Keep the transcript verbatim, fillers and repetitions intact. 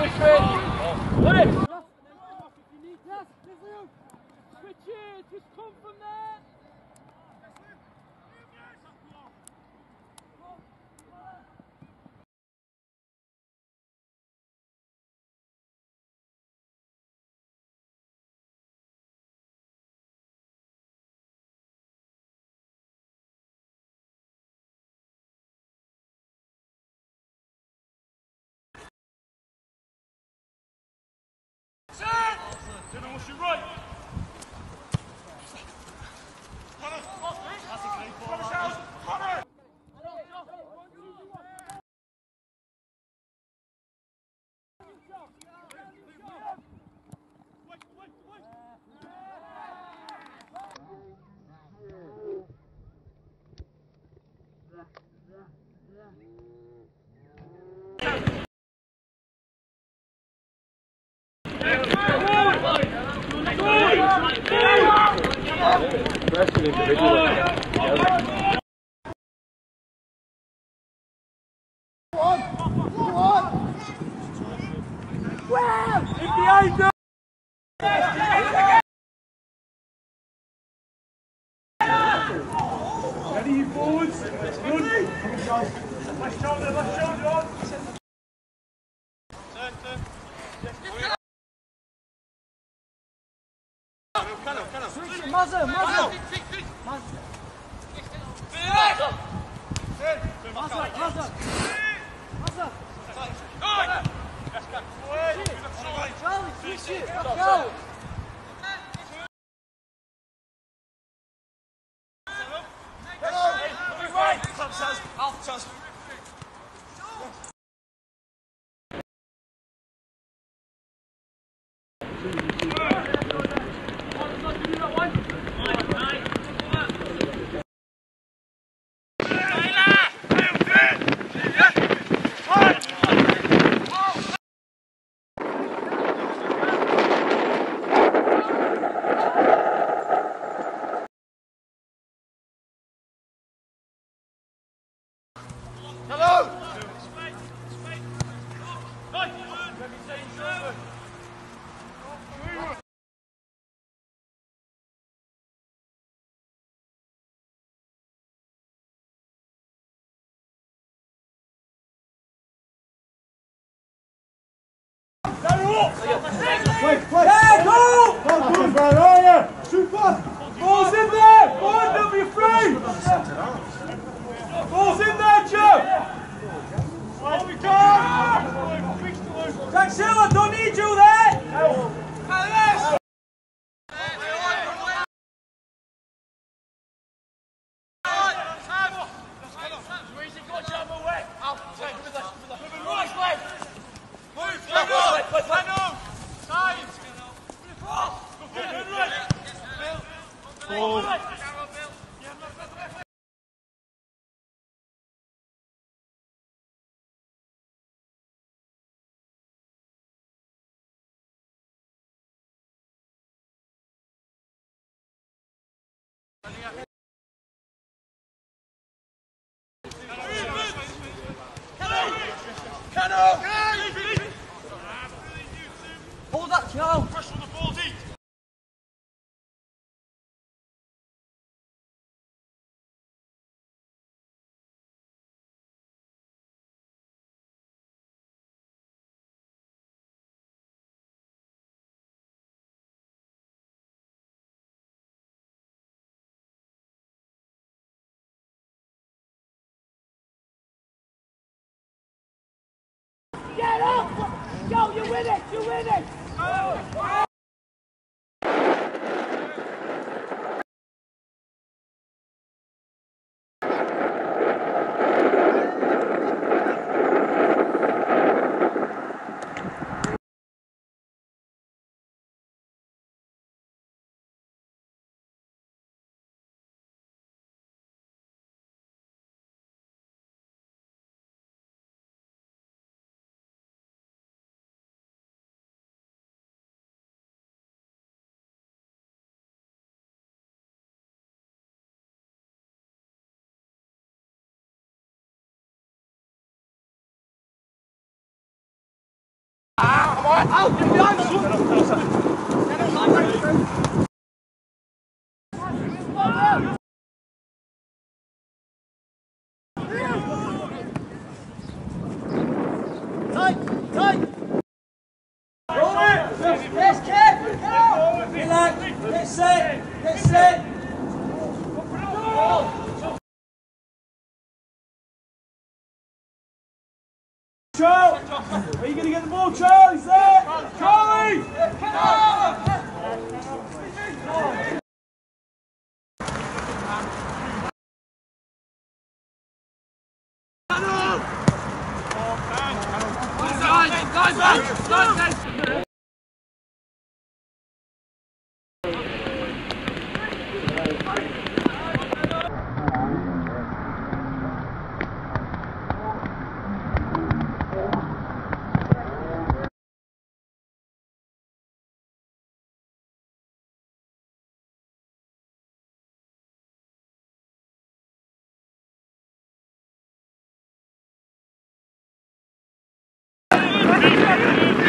Switch it, just come from there. Dinner, what's your right? Ready, you forwards? Good. Left shoulder, left shoulder on. Turn, turn. Can on, can on. Switch it, muzzle, muzzle. Muzzle. Muzzle, muzzle. Muzzle. Charlie, switch it. Go. Right. Half chance. Hello! Wait, wait. Yeah, go! Go, good, man, are you? Shoot fast. Ball's in there. Ball, W three. Ball's in there, Joe. Oh, we go! Jack Silver, I don't need you there. Alice! Hold that, Joe! Pressure on the ball deep! Get up! Go, you win it! You win it! Oh. Out, get behind, son. Tight, tight. Roll it. Yes, Kev. Go. Relax. Get set. Get set. Charlie, are you going to get the ball, Charlie? He's there. Charlie. Go!